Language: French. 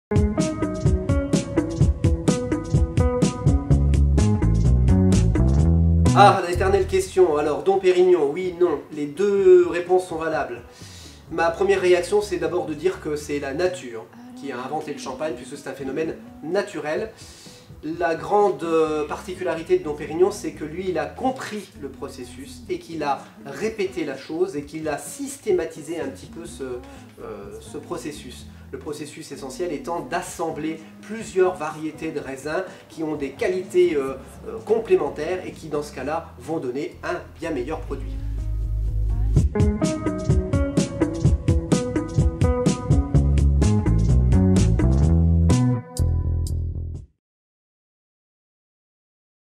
Ah, l'éternelle question. Alors, Dom Pérignon, oui, non. Les deux réponses sont valables. Ma première réaction, c'est d'abord de dire que c'est la nature qui a inventé le champagne, puisque c'est un phénomène naturel. La grande particularité de Dom Pérignon, c'est que lui, il a compris le processus et qu'il a répété la chose et qu'il a systématisé un petit peu ce processus. Le processus essentiel étant d'assembler plusieurs variétés de raisins qui ont des qualités complémentaires et qui, dans ce cas-là, vont donner un bien meilleur produit.